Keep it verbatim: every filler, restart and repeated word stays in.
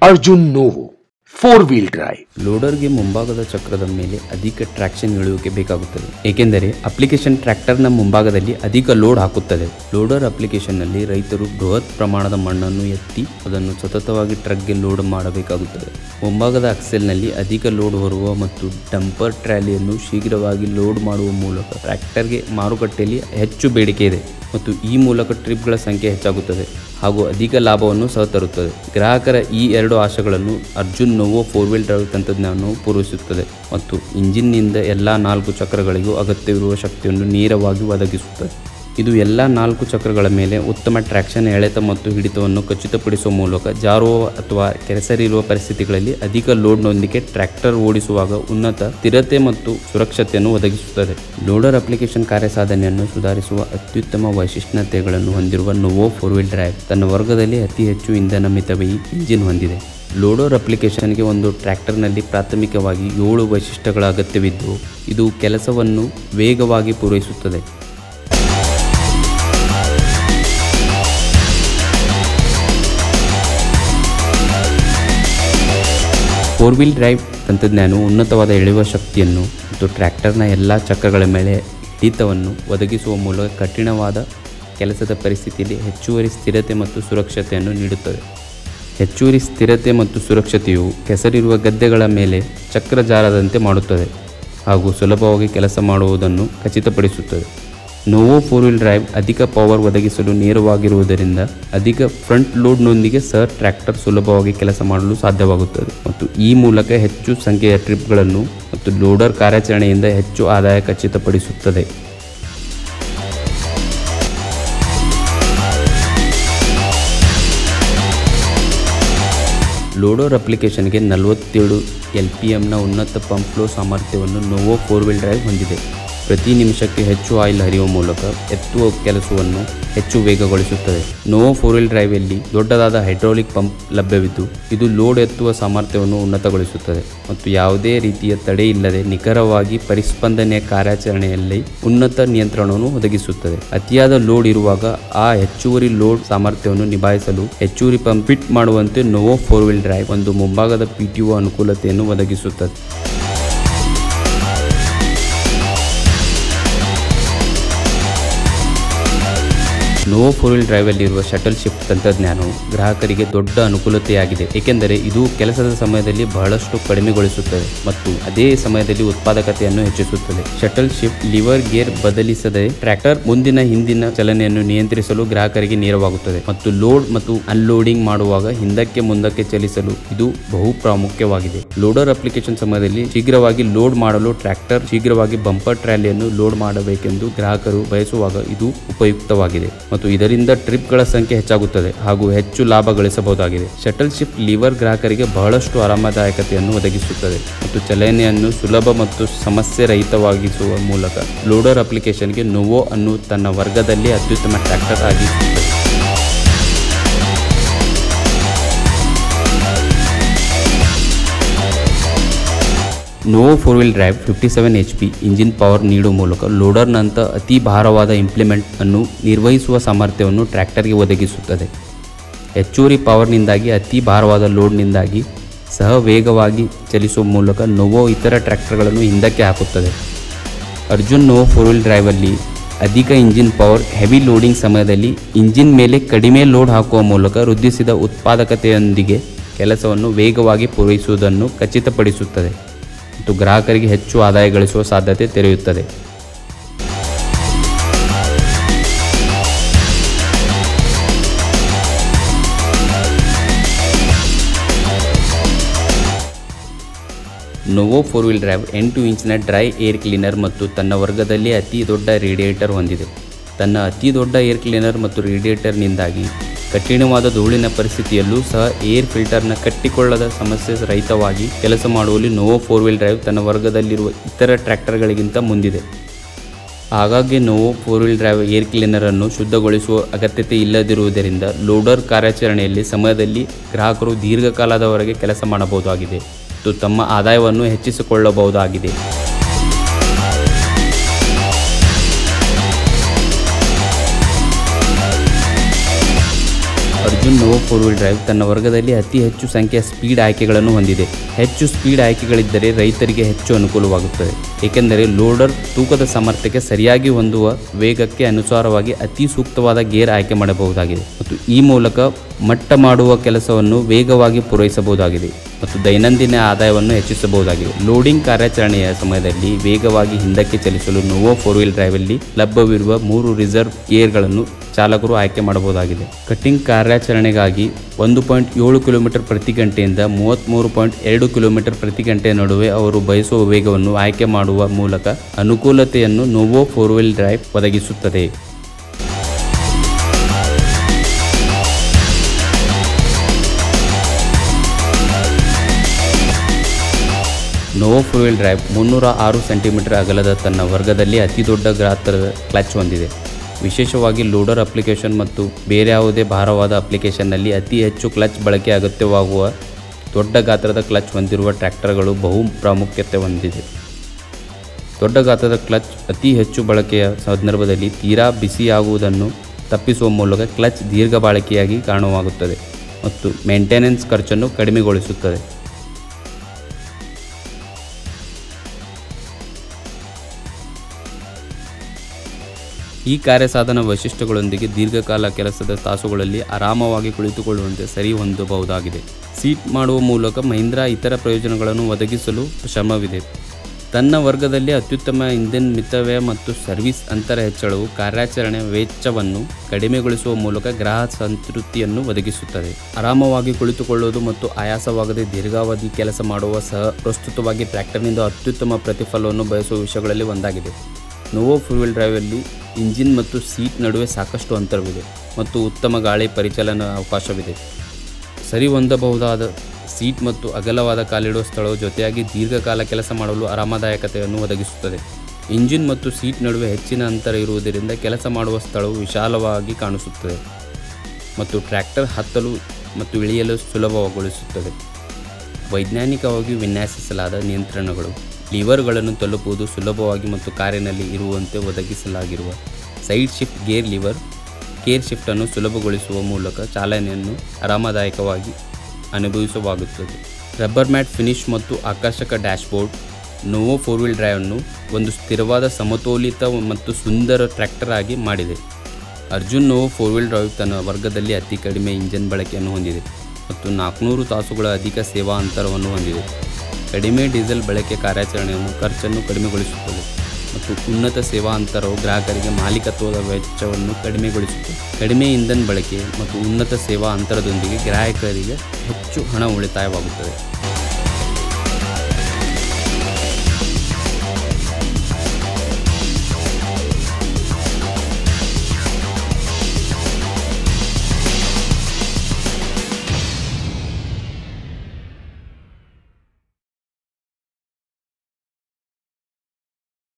Arjun Novo four wheel drive. ಲೋಡರ್ಗೆ ಮುಂಭಾಗದ ಚಕ್ರದ ಮೇಲೆ ಅಧಿಕ ಟ್ರಾಕ್ಷನ್ ಇಳುವಿಕೆ ಬೇಕಾಗುತ್ತದೆ, ಏಕೆಂದರೆ ಅಪ್ಲಿಕೇಶನ್ ಟ್ರ್ಯಾಕ್ಟರ್ನ ಮುಂಭಾಗದಲ್ಲಿ ಅಧಿಕ ಲೋಡ್ ಹಾಕುತ್ತದೆ. ಲೋಡರ್ ಅಪ್ಲಿಕೇಶನ್ನಲ್ಲಿ ರೈತರು ಬೃಹತ್ ಪ್ರಮಾಣದ ಮಣ್ಣನ್ನು ಎತ್ತಿ ಅದನ್ನು ಸತತವಾಗಿ ಟ್ರಕ್ಗೆ ಲೋಡ್ ಮಾಡಬೇಕಾಗುತ್ತದೆ. ಮುಂಭಾಗದ ಅಕ್ಸೆಲ್ನಲ್ಲಿ ಅಧಿಕ ಲೋಡ್ ಹೊರುವ ಮತ್ತು ಡಂಪರ್ ಟ್ರಾಲಿಯನ್ನು ಶೀಘ್ರವಾಗಿ ಲೋಡ್ ಮಾಡುವ ಮೂಲಕ ಟ್ರ್ಯಾಕ್ಟರ್ಗೆ ಮಾರುಕಟ್ಟೆಯಲ್ಲಿ ಹೆಚ್ಚು ಬೇಡಿಕೆ ಇದೆ ಮತ್ತು ಈ ಮೂಲಕ ಟ್ರಿಪ್ಗಳ ಸಂಖ್ಯೆ ಹೆಚ್ಚಾಗುತ್ತದೆ ಹಾಗೂ ಅಧಿಕ ಲಾಭವನ್ನು ಸಹ ತರುತ್ತದೆ. ಗ್ರಾಹಕರ ಈ ಎರಡು ಆಶೆಗಳನ್ನು Arjun Novo four wheel drive ತಂತ್ರಜ್ಞಾನವು ಪೂರೈಸುತ್ತದೆ ಮತ್ತು ಇಂಜಿನ್ನಿಂದ ಎಲ್ಲ ನಾಲ್ಕು ಚಕ್ರಗಳಿಗೂ ಅಗತ್ಯವಿರುವ ಶಕ್ತಿಯನ್ನು ನೇರವಾಗಿ ಒದಗಿಸುತ್ತದೆ. ಇದು ಎಲ್ಲ ನಾಲ್ಕು ಚಕ್ರಗಳ ಮೇಲೆ ಉತ್ತಮ ಟ್ರಾಕ್ಷನ್, ಎಳೆತ ಮತ್ತು ಹಿಡಿತವನ್ನು ಖಚಿತಪಡಿಸುವ ಮೂಲಕ ಜಾರುವ ಅಥವಾ ಕೆಸರಿರುವ ಪರಿಸ್ಥಿತಿಗಳಲ್ಲಿ ಅಧಿಕ ಲೋಡ್ನೊಂದಿಗೆ ಟ್ರ್ಯಾಕ್ಟರ್ ಓಡಿಸುವಾಗ ಉನ್ನತ ಸ್ಥಿರತೆ ಮತ್ತು ಸುರಕ್ಷತೆಯನ್ನು ಒದಗಿಸುತ್ತದೆ. ಲೋಡರ್ ಅಪ್ಲಿಕೇಶನ್ ಕಾರ್ಯಸಾಧನೆಯನ್ನು ಸುಧಾರಿಸುವ ಅತ್ಯುತ್ತಮ ವೈಶಿಷ್ಟ್ಯತೆಗಳನ್ನು ಹೊಂದಿರುವ ನೋವೋ ಫೋರ್ ವೀಲ್ ಡ್ರೈವ್ ತನ್ನ ವರ್ಗದಲ್ಲಿ ಅತಿ ಹೆಚ್ಚು ಇಂಧನ ಮಿತವ್ಯಯಿ ಇಂಜಿನ್ ಹೊಂದಿದೆ. ಲೋಡರ್ ಅಪ್ಲಿಕೇಶನ್ಗೆ ಒಂದು ಟ್ರ್ಯಾಕ್ಟರ್ನಲ್ಲಿ ಪ್ರಾಥಮಿಕವಾಗಿ ಏಳು ವೈಶಿಷ್ಟ್ಯಗಳ ಅಗತ್ಯವಿದ್ದು ಇದು ಕೆಲಸವನ್ನು ವೇಗವಾಗಿ ಪೂರೈಸುತ್ತದೆ. ಫೋರ್ ವೀಲ್ ಡ್ರೈವ್ ತಂತ್ರಜ್ಞಾನವು ಉನ್ನತವಾದ ಎಳೆಯುವ ಶಕ್ತಿಯನ್ನು ಮತ್ತು ಟ್ರ್ಯಾಕ್ಟರ್ನ ಎಲ್ಲ ಚಕ್ರಗಳ ಮೇಲೆ ಹಿಡಿತವನ್ನು ಒದಗಿಸುವ ಮೂಲಕ ಕಠಿಣವಾದ ಕೆಲಸದ ಪರಿಸ್ಥಿತಿಯಲ್ಲಿ ಹೆಚ್ಚುವರಿ ಸ್ಥಿರತೆ ಮತ್ತು ಸುರಕ್ಷತೆಯನ್ನು ನೀಡುತ್ತದೆ. ಹೆಚ್ಚುವರಿ ಸ್ಥಿರತೆ ಮತ್ತು ಸುರಕ್ಷತೆಯು ಕೆಸರಿರುವ ಗದ್ದೆಗಳ ಮೇಲೆ ಚಕ್ರ ಜಾರದಂತೆ ಮಾಡುತ್ತದೆ ಹಾಗೂ ಸುಲಭವಾಗಿ ಕೆಲಸ ಮಾಡುವುದನ್ನು ಖಚಿತಪಡಿಸುತ್ತದೆ. ನೋವೋ ಫೋರ್ ವೀಲ್ ಡ್ರೈವ್ ಅಧಿಕ ಪವರ್ ಒದಗಿಸಲು ನೇರವಾಗಿರುವುದರಿಂದ ಅಧಿಕ ಫ್ರಂಟ್ ಲೋಡ್ನೊಂದಿಗೆ ಸಹ ಟ್ರ್ಯಾಕ್ಟರ್ ಸುಲಭವಾಗಿ ಕೆಲಸ ಮಾಡಲು ಸಾಧ್ಯವಾಗುತ್ತದೆ ಮತ್ತು ಈ ಮೂಲಕ ಹೆಚ್ಚು ಸಂಖ್ಯೆಯ ಟ್ರಿಪ್ಗಳನ್ನು ಮತ್ತು ಲೋಡರ್ ಕಾರ್ಯಾಚರಣೆಯಿಂದ ಹೆಚ್ಚು ಆದಾಯ ಖಚಿತಪಡಿಸುತ್ತದೆ. ಲೋಡರ್ ಅಪ್ಲಿಕೇಶನ್ಗೆ ನಲವತ್ತೇಳು ಎಲ್ ಪಿ ಎಮ್ನ ಉನ್ನತ ಪಂಪ್ ಫ್ಲೋ ಸಾಮರ್ಥ್ಯವನ್ನು ನೋವೋ ಫೋರ್ ವೀಲ್ ಡ್ರೈವ್ ಹೊಂದಿದೆ. ಪ್ರತಿ ನಿಮಿಷಕ್ಕೆ ಹೆಚ್ಚು ಆಯಿಲ್ ಹರಿಯುವ ಮೂಲಕ ಎತ್ತುವ ಕೆಲಸವನ್ನು ಹೆಚ್ಚು ವೇಗಗೊಳಿಸುತ್ತದೆ. ನೋವೋ ಫೋರ್ ವೀಲ್ ಡ್ರೈವಲ್ಲಿ ದೊಡ್ಡದಾದ ಹೈಡ್ರಾಲಿಕ್ ಪಂಪ್ ಲಭ್ಯವಿದ್ದು ಇದು ಲೋಡ್ ಎತ್ತುವ ಸಾಮರ್ಥ್ಯವನ್ನು ಉನ್ನತಗೊಳಿಸುತ್ತದೆ ಮತ್ತು ಯಾವುದೇ ರೀತಿಯ ತಡೆ ಇಲ್ಲದೆ ನಿಖರವಾಗಿ ಪರಿಸ್ಪಂದನೆಯ ಕಾರ್ಯಾಚರಣೆಯಲ್ಲಿ ಉನ್ನತ ನಿಯಂತ್ರಣವನ್ನು ಒದಗಿಸುತ್ತದೆ. ಅತಿಯಾದ ಲೋಡ್ ಇರುವಾಗ ಆ ಹೆಚ್ಚುವರಿ ಲೋಡ್ ಸಾಮರ್ಥ್ಯವನ್ನು ನಿಭಾಯಿಸಲು ಹೆಚ್ಚುವರಿ ಪಂಪ್ ಫಿಟ್ ಮಾಡುವಂತೆ ನೋವೋ ಫೋರ್ ವೀಲ್ ಡ್ರೈವ್ ಒಂದು ಮುಂಭಾಗದ ಪಿಟಿಒ ಅನುಕೂಲತೆಯನ್ನು ಒದಗಿಸುತ್ತದೆ. ನೋವೋ ಫೋರ್ ವೀಲ್ ಡ್ರೈವಲ್ಲಿರುವ ಶಟಲ್ ಶಿಫ್ಟ್ ತಂತ್ರಜ್ಞಾನವು ಗ್ರಾಹಕರಿಗೆ ದೊಡ್ಡ ಅನುಕೂಲತೆಯಾಗಿದೆ, ಏಕೆಂದರೆ ಇದು ಕೆಲಸದ ಸಮಯದಲ್ಲಿ ಬಹಳಷ್ಟು ಕಡಿಮೆಗೊಳಿಸುತ್ತದೆ ಮತ್ತು ಅದೇ ಸಮಯದಲ್ಲಿ ಉತ್ಪಾದಕತೆಯನ್ನು ಹೆಚ್ಚಿಸುತ್ತದೆ. ಶಟಲ್ ಶಿಫ್ಟ್ ಲಿವರ್ ಗೇರ್ ಬದಲಿಸದೆ ಟ್ರ್ಯಾಕ್ಟರ್ ಮುಂದಿನ ಹಿಂದಿನ ಚಲನೆಯನ್ನು ನಿಯಂತ್ರಿಸಲು ಗ್ರಾಹಕರಿಗೆ ನೆರವಾಗುತ್ತದೆ ಮತ್ತು ಲೋಡ್ ಮತ್ತು ಅನ್ಲೋಡಿಂಗ್ ಮಾಡುವಾಗ ಹಿಂದಕ್ಕೆ ಮುಂದಕ್ಕೆ ಚಲಿಸಲು ಇದು ಬಹು ಪ್ರಾಮುಖ್ಯವಾಗಿದೆ. ಲೋಡರ್ ಅಪ್ಲಿಕೇಶನ್ ಸಮಯದಲ್ಲಿ ಶೀಘ್ರವಾಗಿ ಲೋಡ್ ಮಾಡಲು ಟ್ರ್ಯಾಕ್ಟರ್ ಶೀಘ್ರವಾಗಿ ಬಂಪರ್ ಟ್ರಾಲಿಯನ್ನು ಲೋಡ್ ಮಾಡಬೇಕೆಂದು ಗ್ರಾಹಕರು ಬಯಸುವಾಗ ಇದು ಉಪಯುಕ್ತವಾಗಿದೆ ಮತ್ತು ಇದರಿಂದ ಟ್ರಿಪ್ಗಳ ಸಂಖ್ಯೆ ಹೆಚ್ಚಾಗುತ್ತದೆ ಹಾಗೂ ಹೆಚ್ಚು ಲಾಭ ಗಳಿಸಬಹುದಾಗಿದೆ. ಶಟಲ್ ಶಿಫ್ಟ್ ಲಿವರ್ ಗ್ರಾಹಕರಿಗೆ ಬಹಳಷ್ಟು ಆರಾಮದಾಯಕತೆಯನ್ನು ಒದಗಿಸುತ್ತದೆ ಮತ್ತು ಚಲನೆಯನ್ನು ಸುಲಭ ಮತ್ತು ಸಮಸ್ಯೆ ರಹಿತವಾಗಿಸುವ ಮೂಲಕ ಲೋಡರ್ ಅಪ್ಲಿಕೇಶನ್ಗೆ ನೋವೋ ಅನ್ನು ತನ್ನ ವರ್ಗದಲ್ಲಿ ಅತ್ಯುತ್ತಮ ಟ್ರ್ಯಾಕ್ಟರ್ ಆಗಿಸುತ್ತದೆ. Novo four wheel drive fifty seven H P engine power ನೀಡುವ ಮೂಲಕ ಲೋಡರ್ನಂಥ ಅತಿ ಭಾರವಾದ ಇಂಪ್ಲಿಮೆಂಟ್ ಅನ್ನು ನಿರ್ವಹಿಸುವ ಸಾಮರ್ಥ್ಯವನ್ನು ಟ್ರ್ಯಾಕ್ಟರ್ಗೆ ಒದಗಿಸುತ್ತದೆ. ಹೆಚ್ಚುವರಿ ಪವರ್ನಿಂದಾಗಿ ಅತಿ ಭಾರವಾದ ಲೋಡ್ನಿಂದಾಗಿ ಸಹ ವೇಗವಾಗಿ ಚಲಿಸುವ ಮೂಲಕ ನೋವೋ ಇತರ ಟ್ರ್ಯಾಕ್ಟರ್ಗಳನ್ನು ಹಿಂದಕ್ಕೆ ಹಾಕುತ್ತದೆ. ಅರ್ಜುನ್ ನೋವೋ ಫೋರ್ ವೀಲ್ ಡ್ರೈವಲ್ಲಿ ಅಧಿಕ ಇಂಜಿನ್ ಪವರ್ ಹೆವಿ ಲೋಡಿಂಗ್ ಸಮಯದಲ್ಲಿ ಇಂಜಿನ್ ಮೇಲೆ ಕಡಿಮೆ ಲೋಡ್ ಹಾಕುವ ಮೂಲಕ ವೃದ್ಧಿಸಿದ ಉತ್ಪಾದಕತೆಯೊಂದಿಗೆ ಕೆಲಸವನ್ನು ವೇಗವಾಗಿ ಪೂರೈಸುವುದನ್ನು ಖಚಿತಪಡಿಸುತ್ತದೆ ಮತ್ತು ಗ್ರಾಹಕರಿಗೆ ಹೆಚ್ಚು ಆದಾಯ ಗಳಿಸುವ ಸಾಧ್ಯತೆ ತೆರೆಯುತ್ತದೆ. ನೋವೋ ಫೋರ್ ವೀಲ್ ಡ್ರೈವ್ ಎಂಟು ಇಂಚಿನ ಡ್ರೈ ಏರ್ ಕ್ಲೀನರ್ ಮತ್ತು ತನ್ನ ವರ್ಗದಲ್ಲಿ ಅತಿ ದೊಡ್ಡ ರೇಡಿಯೇಟರ್ ಹೊಂದಿದೆ. ತನ್ನ ಅತಿ ದೊಡ್ಡ ಏರ್ ಕ್ಲೀನರ್ ಮತ್ತು ರೇಡಿಯೇಟರ್ನಿಂದಾಗಿ ಕಠಿಣವಾದ ಧೂಳಿನ ಪರಿಸ್ಥಿತಿಯಲ್ಲೂ ಸಹ ಏರ್ ಫಿಲ್ಟರ್ನ ಕಟ್ಟಿಕೊಳ್ಳದ ಸಮಸ್ಯೆ ರಹಿತವಾಗಿ ಕೆಲಸ ಮಾಡುವಲ್ಲಿ ನೋವೋ ಫೋರ್ ವೀಲ್ ಡ್ರೈವ್ ತನ್ನ ವರ್ಗದಲ್ಲಿರುವ ಇತರ ಟ್ರ್ಯಾಕ್ಟರ್ಗಳಿಗಿಂತ ಮುಂದಿದೆ. ಆಗಾಗ್ಗೆ Novo four wheel drive air cleaner ಅನ್ನು ಶುದ್ಧಗೊಳಿಸುವ ಅಗತ್ಯತೆ ಇಲ್ಲದಿರುವುದರಿಂದ ಲೋಡರ್ ಕಾರ್ಯಾಚರಣೆಯಲ್ಲಿ ಸಮಯದಲ್ಲಿ ಗ್ರಾಹಕರು ದೀರ್ಘಕಾಲದವರೆಗೆ ಕೆಲಸ ಮಾಡಬಹುದಾಗಿದೆ ಮತ್ತು ತಮ್ಮ ಆದಾಯವನ್ನು ಹೆಚ್ಚಿಸಿಕೊಳ್ಳಬಹುದಾಗಿದೆ. Arjun Novo four wheel drive ತನ್ನ ವರ್ಗದಲ್ಲಿ ಅತಿ ಹೆಚ್ಚು ಸಂಖ್ಯೆಯ ಸ್ಪೀಡ್ ಆಯ್ಕೆಗಳನ್ನು ಹೊಂದಿದೆ. ಹೆಚ್ಚು ಸ್ಪೀಡ್ ಆಯ್ಕೆಗಳಿದ್ದರೆ ರೈತರಿಗೆ ಹೆಚ್ಚು ಅನುಕೂಲವಾಗುತ್ತದೆ, ಏಕೆಂದರೆ ಲೋಡರ್ ತೂಕದ ಸಾಮರ್ಥ್ಯಕ್ಕೆ ಸರಿಯಾಗಿ ಹೊಂದುವ ವೇಗಕ್ಕೆ ಅನುಸಾರವಾಗಿ ಅತಿ ಸೂಕ್ತವಾದ ಗೇರ್ ಆಯ್ಕೆ ಮಾಡಬಹುದಾಗಿದೆ ಮತ್ತು ಈ ಮೂಲಕ ಮಟ್ಟ ಮಾಡುವ ಕೆಲಸವನ್ನು ವೇಗವಾಗಿ ಪೂರೈಸಬಹುದಾಗಿದೆ ಮತ್ತು ದೈನಂದಿನ ಆದಾಯವನ್ನು ಹೆಚ್ಚಿಸಬಹುದಾಗಿದೆ. ಲೋಡಿಂಗ್ ಕಾರ್ಯಾಚರಣೆಯ ಸಮಯದಲ್ಲಿ ವೇಗವಾಗಿ ಹಿಂದಕ್ಕೆ ಚಲಿಸಲು ನೋವೋ ಫೋರ್ ವೀಲ್ ಡ್ರೈವಲ್ಲಿ ಲಭ್ಯವಿರುವ ಮೂರು ರಿಸರ್ವ್ ಗೇರ್ಗಳನ್ನು ಚಾಲಕರು ಆಯ್ಕೆ ಮಾಡಬಹುದಾಗಿದೆ. ಕಟ್ಟಿಂಗ್ ಕಾರ್ಯಾಚರಣೆಗಾಗಿ ಒಂದು ಪಾಯಿಂಟ್ ಏಳು ಕಿಲೋಮೀಟರ್ ಪ್ರತಿ ಗಂಟೆಯಿಂದ ಮೂವತ್ತ್ಮೂರು ಪಾಯಿಂಟ್ ಎರಡು ಕಿಲೋಮೀಟರ್ ಪ್ರತಿ ಗಂಟೆಯ ನಡುವೆ ಅವರು ಬಯಸುವ ವೇಗವನ್ನು ಆಯ್ಕೆ ಮಾಡುವ ಮೂಲಕ ಅನುಕೂಲತೆಯನ್ನು ನೋವೋ ಫೋರ್ ವೀಲ್ ಡ್ರೈವ್ ಒದಗಿಸುತ್ತದೆ. ನೋವೋ ಫೋರ್ ವೀಲ್ ಡ್ರೈವ್ ಮುನ್ನೂರ ಆರು ಸೆಂಟಿಮೀಟರ್ ಅಗಲದ ತನ್ನ ವರ್ಗದಲ್ಲಿ ಅತಿ ದೊಡ್ಡ ಗಾತ್ರದ ಕ್ಲಚ್ ಹೊಂದಿದೆ. ವಿಶೇಷವಾಗಿ ಲೋಡರ್ ಅಪ್ಲಿಕೇಶನ್ ಮತ್ತು ಬೇರೆ ಯಾವುದೇ ಭಾರವಾದ ಅಪ್ಲಿಕೇಶನ್ನಲ್ಲಿ ಅತಿ ಹೆಚ್ಚು ಕ್ಲಚ್ ಬಳಕೆ ಅಗತ್ಯವಾಗುವ ದೊಡ್ಡ ಗಾತ್ರದ ಕ್ಲಚ್ ಹೊಂದಿರುವ ಟ್ರ್ಯಾಕ್ಟರ್ಗಳು ಬಹು ಪ್ರಾಮುಖ್ಯತೆ ಹೊಂದಿದೆ. ದೊಡ್ಡ ಗಾತ್ರದ ಕ್ಲಚ್ ಅತಿ ಹೆಚ್ಚು ಬಳಕೆಯ ಸಂದರ್ಭದಲ್ಲಿ ತೀರಾ ಬಿಸಿಯಾಗುವುದನ್ನು ತಪ್ಪಿಸುವ ಮೂಲಕ ಕ್ಲಚ್ ದೀರ್ಘ ಬಾಳಿಕೆಯಾಗಿ ಕಾರಣವಾಗುತ್ತದೆ ಮತ್ತು ಮೇಂಟೆನೆನ್ಸ್ ಖರ್ಚನ್ನು ಕಡಿಮೆಗೊಳಿಸುತ್ತದೆ. ಈ ಕಾರ್ಯಸಾಧನ ವೈಶಿಷ್ಟ್ಯಗಳೊಂದಿಗೆ ದೀರ್ಘಕಾಲ ಕೆಲಸದ ತಾಸುಗಳಲ್ಲಿ ಆರಾಮವಾಗಿ ಕುಳಿತುಕೊಳ್ಳುವಂತೆ ಸರಿ ಹೊಂದಬಹುದಾಗಿದೆ. ಸೀಟ್ ಮಾಡುವ ಮೂಲಕ ಮಹೀಂದ್ರಾ ಇತರ ಪ್ರಯೋಜನಗಳನ್ನು ಒದಗಿಸಲು ಶ್ರಮವಿದೆ. ತನ್ನ ವರ್ಗದಲ್ಲಿ ಅತ್ಯುತ್ತಮ ಇಂಧನ ಮಿತವ್ಯಯ ಮತ್ತು ಸರ್ವಿಸ್ ಅಂತರ ಹೆಚ್ಚಳವು ಕಾರ್ಯಾಚರಣೆ ವೆಚ್ಚವನ್ನು ಕಡಿಮೆಗೊಳಿಸುವ ಮೂಲಕ ಗ್ರಾಹಕ ಸಂತೃಪ್ತಿಯನ್ನು ಒದಗಿಸುತ್ತದೆ. ಆರಾಮವಾಗಿ ಕುಳಿತುಕೊಳ್ಳುವುದು ಮತ್ತು ಆಯಾಸವಾಗದೆ ದೀರ್ಘಾವಧಿ ಕೆಲಸ ಮಾಡುವ ಸಹ ಪ್ರಸ್ತುತವಾಗಿ ಟ್ರ್ಯಾಕ್ಟರ್ನಿಂದ ಅತ್ಯುತ್ತಮ ಪ್ರತಿಫಲವನ್ನು ಬಯಸುವ ವಿಷಯಗಳಲ್ಲಿ ಒಂದಾಗಿದೆ. ನೋವೋ ಫೋರ್ ವೀಲ್ ಡ್ರೈವಲ್ಲಿ ಇಂಜಿನ್ ಮತ್ತು ಸೀಟ್ ನಡುವೆ ಸಾಕಷ್ಟು ಅಂತರವಿದೆ ಮತ್ತು ಉತ್ತಮ ಗಾಳಿ ಪರಿಚಲನಾ ಅವಕಾಶವಿದೆ. ಸರಿ ಹೊಂದಬಹುದಾದ ಸೀಟ್ ಮತ್ತು ಅಗಲವಾದ ಕಾಲಿಡುವ ಸ್ಥಳವು ಜೊತೆಯಾಗಿ ದೀರ್ಘಕಾಲ ಕೆಲಸ ಮಾಡಲು ಆರಾಮದಾಯಕತೆಯನ್ನು ಒದಗಿಸುತ್ತದೆ. ಇಂಜಿನ್ ಮತ್ತು ಸೀಟ್ ನಡುವೆ ಹೆಚ್ಚಿನ ಅಂತರ ಇರುವುದರಿಂದ ಕೆಲಸ ಮಾಡುವ ಸ್ಥಳವು ವಿಶಾಲವಾಗಿ ಕಾಣಿಸುತ್ತದೆ ಮತ್ತು ಟ್ರ್ಯಾಕ್ಟರ್ ಹತ್ತಲು ಮತ್ತು ಇಳಿಯಲು ಸುಲಭಗೊಳಿಸುತ್ತದೆ. ವೈಜ್ಞಾನಿಕವಾಗಿ ವಿನ್ಯಾಸಿಸಲಾದ ನಿಯಂತ್ರಣಗಳು, ಲಿವರ್ಗಳನ್ನು ತಲುಪುವುದು ಸುಲಭವಾಗಿ ಮತ್ತು ಕಾರಿನಲ್ಲಿ ಇರುವಂತೆ ಒದಗಿಸಲಾಗಿರುವ side shift gear lever gear ಶಿಫ್ಟನ್ನು ಸುಲಭಗೊಳಿಸುವ ಮೂಲಕ ಚಾಲನೆಯನ್ನು ಆರಾಮದಾಯಕವಾಗಿ ಅನುಭವಿಸವಾಗುತ್ತದೆ. ರಬ್ಬರ್ ಮ್ಯಾಟ್ ಫಿನಿಶ್ ಮತ್ತು ಆಕರ್ಷಕ ಡ್ಯಾಶ್ಬೋರ್ಡ್ ನೋವೋ ಫೋರ್ ವೀಲ್ ಡ್ರೈವನ್ನು ಒಂದು ಸ್ಥಿರವಾದ, ಸಮತೋಲಿತ ಮತ್ತು ಸುಂದರ ಟ್ರ್ಯಾಕ್ಟರ್ ಆಗಿ ಮಾಡಿದೆ. Arjun Novo four wheel drive ತನ್ನ ವರ್ಗದಲ್ಲಿ ಅತಿ ಕಡಿಮೆ ಇಂಜಿನ್ ಬಳಕೆಯನ್ನು ಹೊಂದಿದೆ ಮತ್ತು ನಾಲ್ಕುನೂರು ತಾಸುಗಳ ಅಧಿಕ ಸೇವಾ ಅಂತರವನ್ನು ಹೊಂದಿದೆ. ಕಡಿಮೆ ಡೀಸೆಲ್ ಬಳಕೆ ಕಾರ್ಯಾಚರಣೆಯನ್ನು ಖರ್ಚನ್ನು ಕಡಿಮೆಗೊಳಿಸುತ್ತದೆ ಮತ್ತು ಉನ್ನತ ಸೇವಾ ಅಂತರವು ಗ್ರಾಹಕರಿಗೆ ಮಾಲೀಕತ್ವದ ವೆಚ್ಚವನ್ನು ಕಡಿಮೆಗೊಳಿಸುತ್ತದೆ. ಕಡಿಮೆ ಇಂಧನ ಬಳಕೆ ಮತ್ತು ಉನ್ನತ ಸೇವಾ ಅಂತರದೊಂದಿಗೆ ಗ್ರಾಹಕರಿಗೆ ಹೆಚ್ಚು ಹಣ ಉಳಿತಾಯವಾಗುತ್ತದೆ.